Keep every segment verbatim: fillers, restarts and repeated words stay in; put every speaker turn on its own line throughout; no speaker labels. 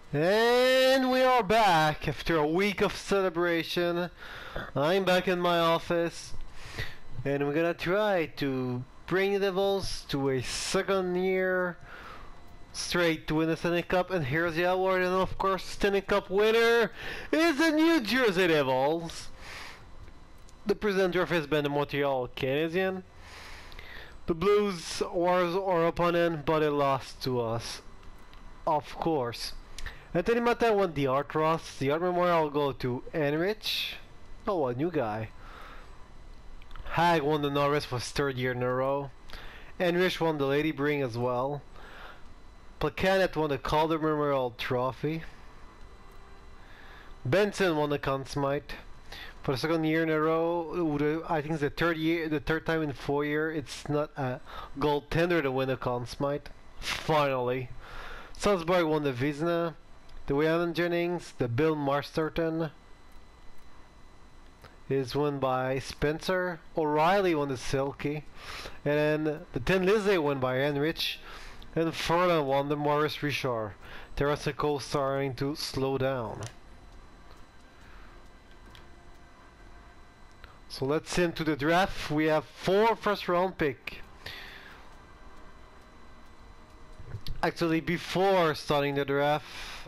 And we are back after a week of celebration. I'm back in my office and we're gonna try to bring the Devils to a second year straight to win the Stanley Cup, and here's the award. And of course, Stanley Cup winner is the New Jersey Devils. The presenter has been the Montreal Canadiens. The Blues was our opponent, but it lost to us, of course. Anthony Mata won the Art Ross. The Art Memorial will go to Enrich. Oh, a new guy. Hag won the Norris for his third year in a row. Enrich won the Lady Bring as well. Placanet won the Calder Memorial Trophy. Benson won the Conn Smythe for the second year in a row. I think it's the third year, the third time in four years. It's not a goaltender to win the Conn Smythe. Finally, Salzburg won the Vizina. The Rhiannon Jennings, the Bill Masterton is won by Spencer. O'Reilly won the Silky, and then the Tin Lizzie won by Enrich, and Furlan won the Maurice Richard. Tarasenko starting to slow down. So let's see into the draft. We have four first round pick. Actually, before starting the draft,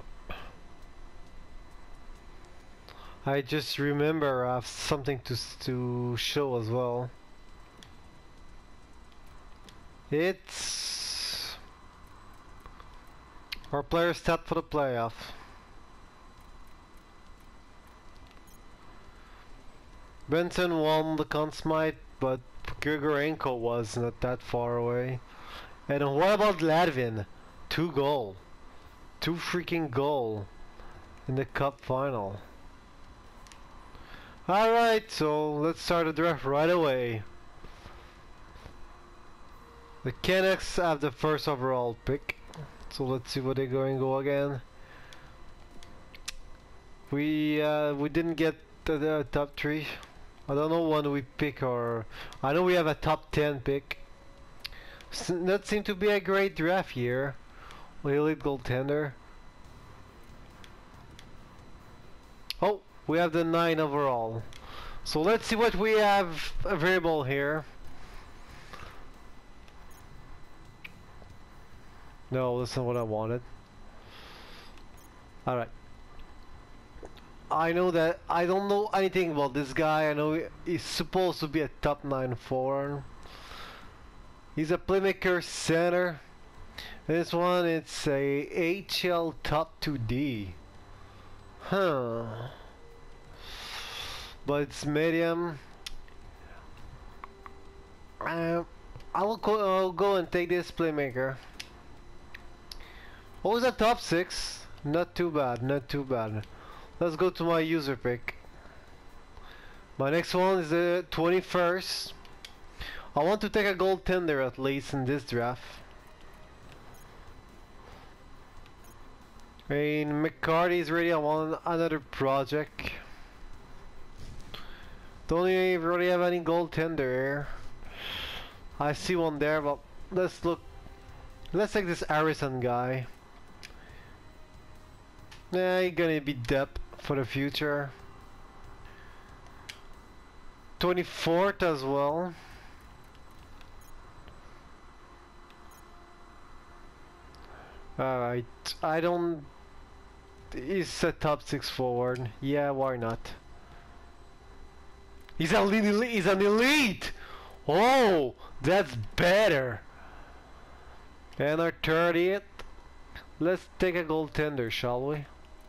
I just remember I have something to to show as well. It's our player stat for the playoff. Benson won the Conn Smythe, but Grigorenko was not that far away. And what about Ladvin? Two goal. Two freaking goal in the cup final. Alright, so let's start the draft right away. The Canucks have the first overall pick. So let's see what they're going to go again. We uh, we didn't get the, the top three. I don't know when we pick, or I know we have a top ten pick. S that seemed to be a great draft here. Elite goaltender. Oh, we have the nine overall. So let's see what we have available here. No, that's not what I wanted. Alright. I know that I don't know anything about this guy. I know he's supposed to be a top nine forward. He's a playmaker center. This one, it's a H L top two D. Huh. But it's medium. Uh, I will go, I'll go and take this playmaker. What was that, top six? Not too bad, not too bad. Let's go to my user pick. My next one is the twenty-first. I want to take a goaltender at least in this draft. And McCarty is ready. I want another project. Don't even really have any goaltender here. I see one there, but let's look. Let's take this Harrison guy. Yeah, he's gonna be depth for the future. twenty-fourth as well. Alright, I don't... He's a top six forward. Yeah, why not? He's an elite! He's an elite! Oh, that's better! And our thirtieth. Let's take a goaltender, shall we?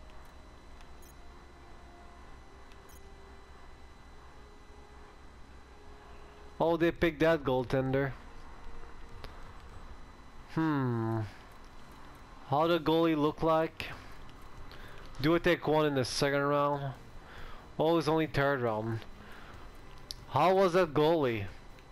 Oh, they picked that goaltender. Hmm. How the goalie look like? Do I take one in the second round? Oh, it's only third round. How was that goalie?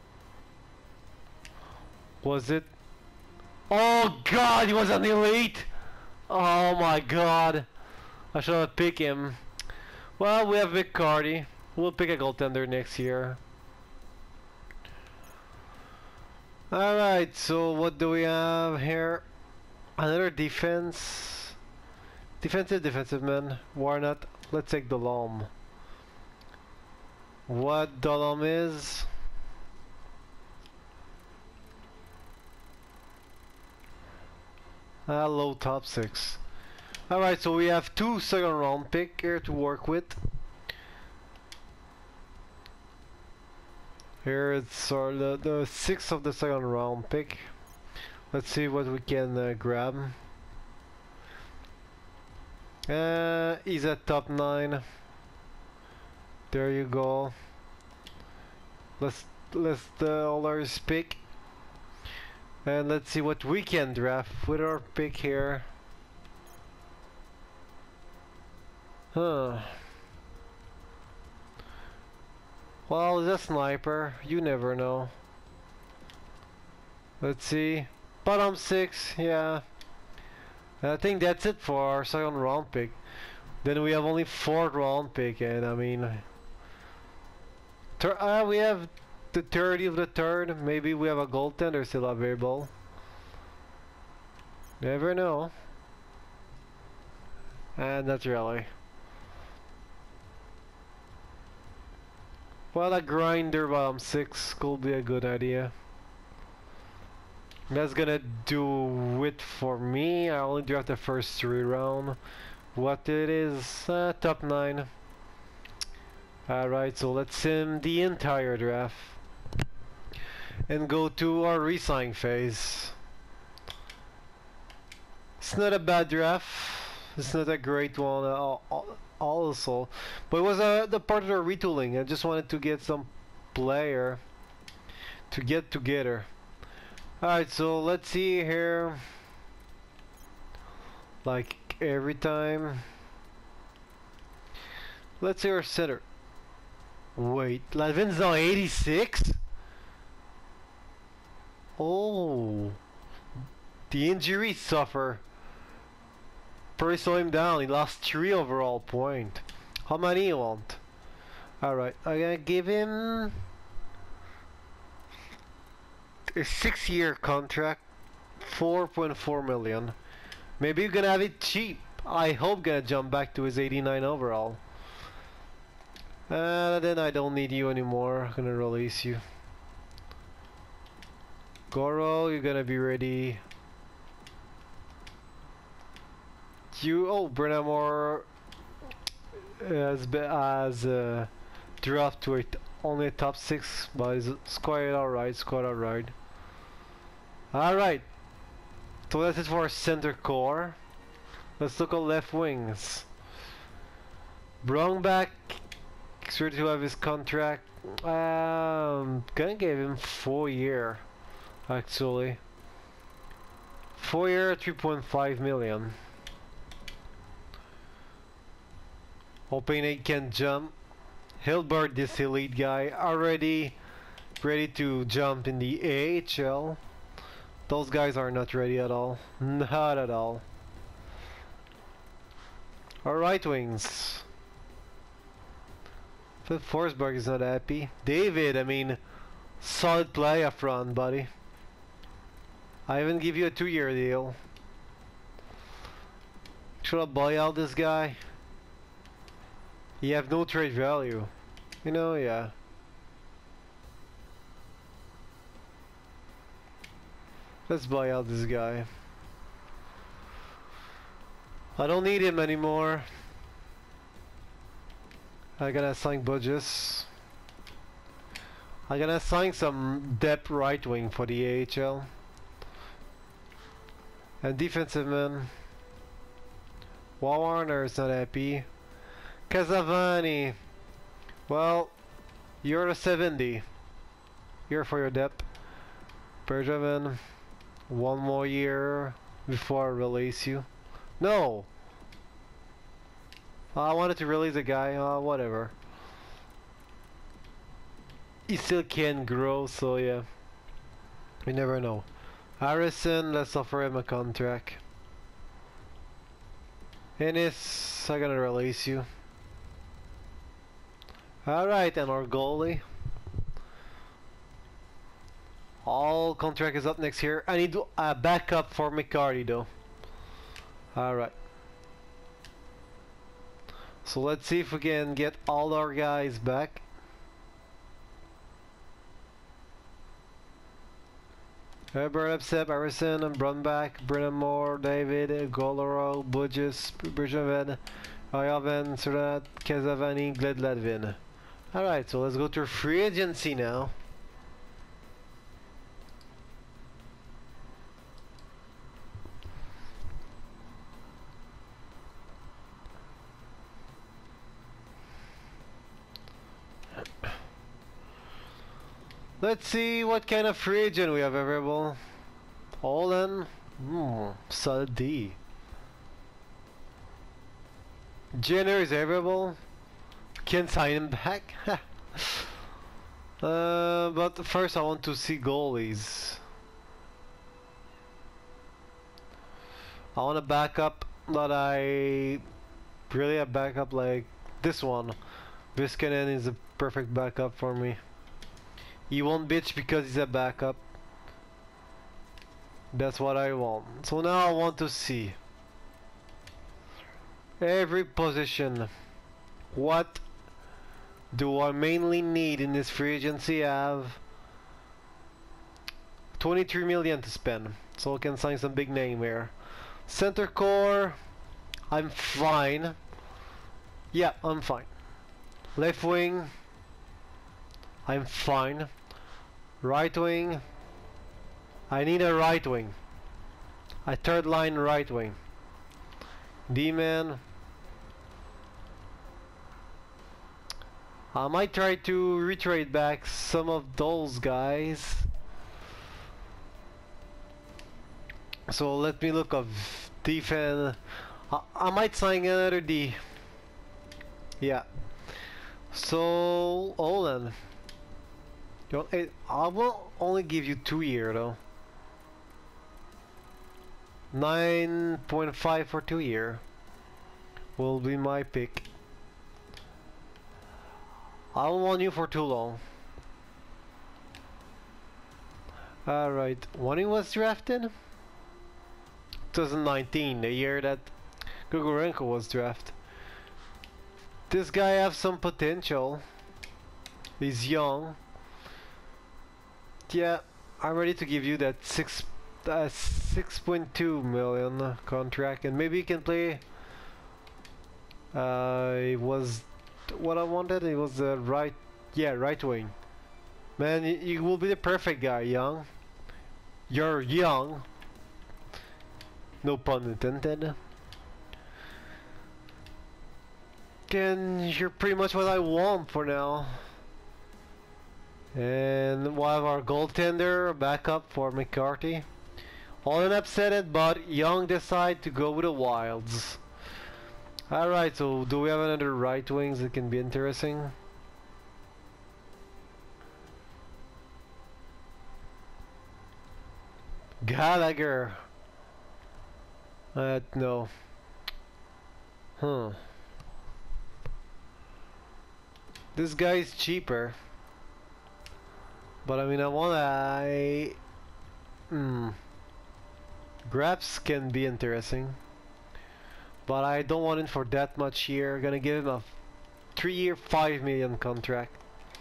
Was it? Oh God, he was an elite! Oh my God. I should have picked him. Well, we have McCarty. We'll pick a goaltender next year. Alright, so what do we have here? Another defense. Defensive, defensive man. Why not? Let's take Delhomme. What Delhomme is? Ah, low top six. Alright, so we have two second round pick here to work with. Here it's our, the, the sixth of the second round pick. Let's see what we can uh, grab. Uh, he's at top nine. There you go. Let's let's the others pick, and let's see what we can draft with our pick here. Huh. Well, the sniper. You never know. Let's see. Bottom six. Yeah. I think that's it for our second round pick. Then we have only fourth round pick, and I mean, uh, we have the thirty of the third. Maybe we have a goaltender still available. Never know. And not really. Well, a grinder bottom six could be a good idea. That's gonna do it for me. I only draft the first three round. What it is, uh, top nine. Alright, so let's sim the entire draft and go to our re-sign phase. It's not a bad draft. It's not a great one uh, also, but it was uh, the part of the retooling. I just wanted to get some player to get together. Alright, so let's see here. Like every time. Let's see our center. Wait, Latvin's on eighty-six? Oh. The injury suffer. Probably slow him down. He lost three overall point. How many you want? Alright, I'm gonna give him a six year contract, four point four million. Maybe you're gonna have it cheap. I hope gonna jump back to his eighty-nine overall. Uh, then I don't need you anymore. I'm gonna release you. Goro, you're gonna be ready. You, oh, Brennamore has been as uh, dropped to a t only a top six, but it's quite alright. It's quite alright. Alright, so that's it for our center core. Let's look at left wings. Brongback is ready to have his contract. Um, gonna give him four year, actually. Four year, three point five million. Hoping he can jump. Hilbert, this elite guy, already ready to jump in the A H L. Those guys are not ready at all. Not at all. Our right wings. Phil Forsberg is not happy. David, I mean, solid play up front, buddy. I even give you a two-year deal. Should I buy out this guy? You have no trade value. You know, yeah. Let's buy out this guy. I don't need him anymore. I gotta assign budgets. I gotta assign some depth right wing for the A H L. And defensive man. Warner is not happy. Casavani. Well, you're a seventy. Here for your depth. Benjamin. One more year before I release you. No! I wanted to release a guy, uh, whatever. He still can grow, so yeah. We never know. Harrison, let's offer him a contract. Ennis, I'm gonna release you. Alright, and our goalie. All contract is up next year. I need a backup for McCarty though. Alright. So let's see if we can get all our guys back. Herbert, Upsep, Harrison, Brunback, Brennan Moore, David, Goloro, Budges, Bridgeven, Ayoven, Surat, Kezavani, Gled Ledvin. Alright, so let's go to free agency now. Let's see what kind of free agent we have available. Holland, hmm, solid D. Jenner is available. Can sign him back. uh, but first I want to see goalies. I want a backup, but I really a backup like this one. Viskanen is a perfect backup for me. He won't bitch because he's a backup. That's what I want. So now I want to see every position. What do I mainly need in this free agency? I have twenty-three million to spend, so I can sign some big name here. Center core, I'm fine. Yeah, I'm fine. Left wing, I'm fine. Right wing, I need a right wing. A third line right wing. D-man, I might try to retrade back some of those guys. So let me look of defense. I, I might sign another D. Yeah. So Olen. You want, I will only give you two year though. nine point five for two year will be my pick. I don't want you for too long. Alright, when he was drafted? twenty nineteen, the year that Grigorenko was drafted. This guy has some potential. He's young. Yeah, I'm ready to give you that six uh, six point two million contract, and maybe you can play. Uh, it was what I wanted. It was the right, yeah, right wing. Man, you, you will be the perfect guy, young. You're young. No pun intended. And you're pretty much what I want for now. And we'll have our goaltender backup for McCarthy. All in upset it, but Young decide to go with the Wilds. Alright, so do we have another right wings that can be interesting? Gallagher. Uh, no. Huh. This guy is cheaper. But I mean, I want I. Hmm. Graps can be interesting. But I don't want it for that much here. Gonna give him a three year, five million contract.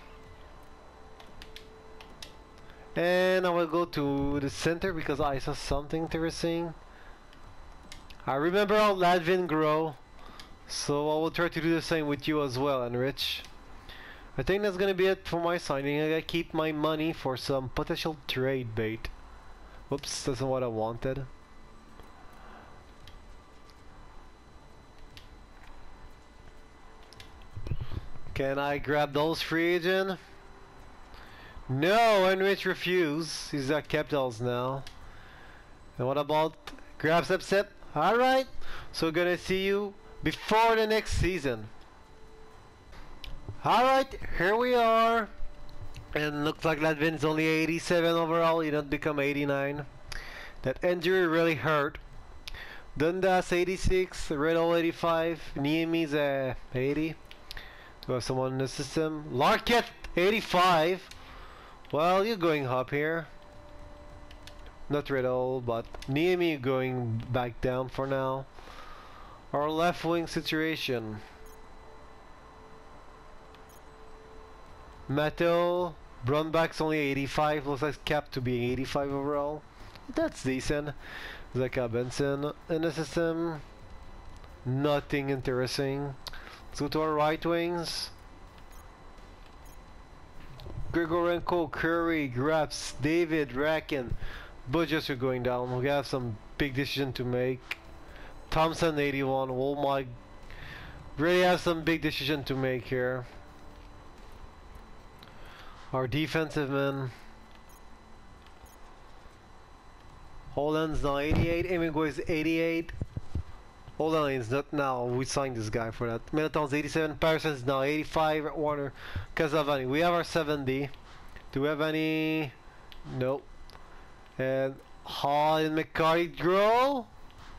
And I will go to the center because I saw something interesting. I remember how Ladvin grow. So I will try to do the same with you as well, and Rich. I think that's gonna be it for my signing. I gotta keep my money for some potential trade bait. Whoops, that's not what I wanted. Can I grab those free agent? No, Enrich refused. He's at Capitals now. And what about grab Sep Sep? Alright, so gonna see you before the next season. Alright, here we are. And looks like Ladvin's only eighty-seven overall. He didn't become eighty-nine. That injury really hurt. Dundas eighty-six, Riddle eighty-five, Niemi's uh, eighty. Do we have someone in the system? Larkett eighty-five. Well, you're going up here. Not Riddle, but Niemi going back down for now. Our left wing situation. Mateo, Brunback's only eighty-five, looks like capped to be eighty-five overall. That's decent. Zeka Benson in the system. Nothing interesting. Let's go to our right wings. Grigorenko, Curry, Grabs, David, Rakin, Budgets are going down. We have some big decision to make. Thompson eighty-one, oh my, really have some big decision to make here. Our defensive man. Holland's now eighty-eight, Hemingway is eighty-eight. Holland is not now, we signed this guy for that. Middleton's eighty-seven, Parsons now eighty-five, Warner, Casavani. We have our seventy. Do we have any? Nope. And Hall and McCarty grow?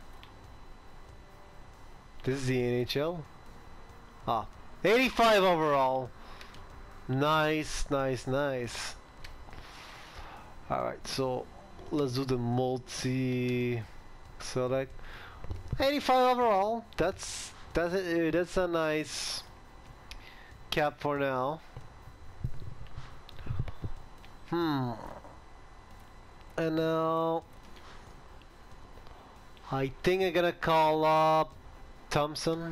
This is the N H L. Ah, eighty-five overall. Nice, nice, nice. Alright, so let's do the multi select. eighty-five overall. That's that's a, that's a nice cap for now. Hmm. And now I think I'm gonna call up Thompson.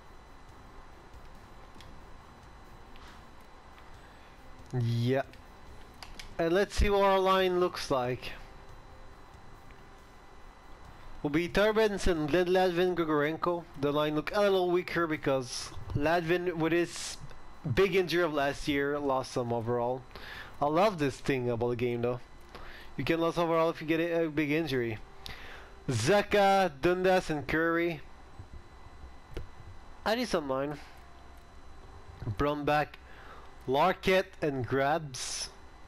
Yeah. And let's see what our line looks like. Will be Turbenson, Glenn Ladvin, Grigorenko. The line look a little weaker because Ladvin, with his big injury of last year, lost some overall. I love this thing about the game though. You can lose overall if you get a, a big injury. Zeka, Dundas, and Curry. I need some line. Brumback, Larkett, and Grabs.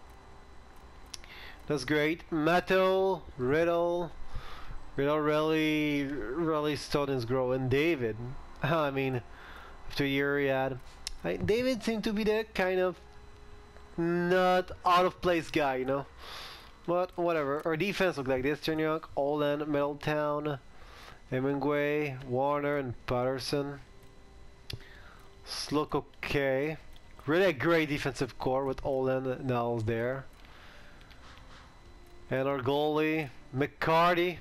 That's great. Matto, Riddle. Riddle really, really starting his grow. And David. I mean, after a year he had. I, David seemed to be the kind of not out of place guy, you know. But whatever. Our defense looked like this: Chanyuk, Olan, Middletown, Hemingway, Warner, and Patterson. Look okay. Really a great defensive core with Olan and Niles there. And our goalie, McCarty,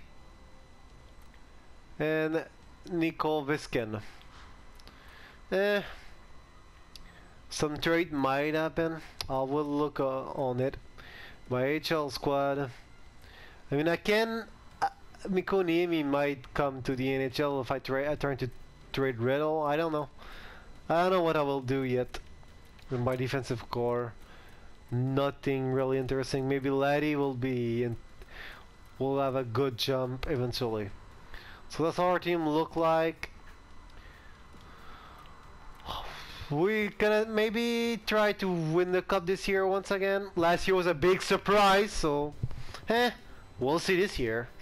and Nicole Visken. Eh. Some trade might happen. I will look uh, on it. My H L squad. I mean, I can. Uh, Mikko Niemi might come to the N H L if I try. I try to trade Riddle. I don't know. I don't know what I will do yet with my defensive core. Nothing really interesting. Maybe Laddie will be. In, will have a good jump eventually. So that's how our team look like. We gonna maybe try to win the cup this year once again. Last year was a big surprise, so eh, we'll see this year.